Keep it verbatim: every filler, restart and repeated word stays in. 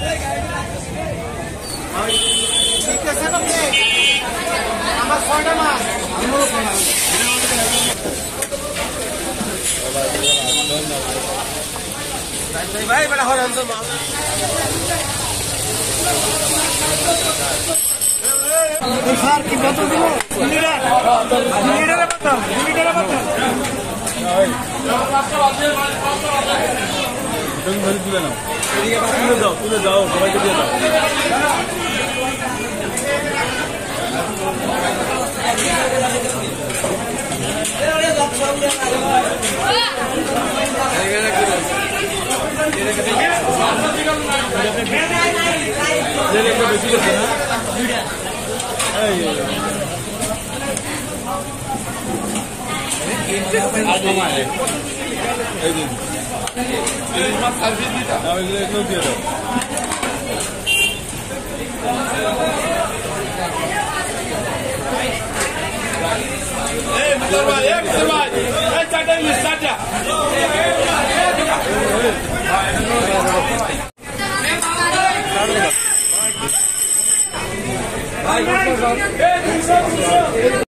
আমার ছয়টা মাছ ভাই বেটা হয় স্যার কি কত দিল তুলে নাও তুলে যাও তুলে যাও সবাইকে দিয়ে দাও বেশি করছে না Vai,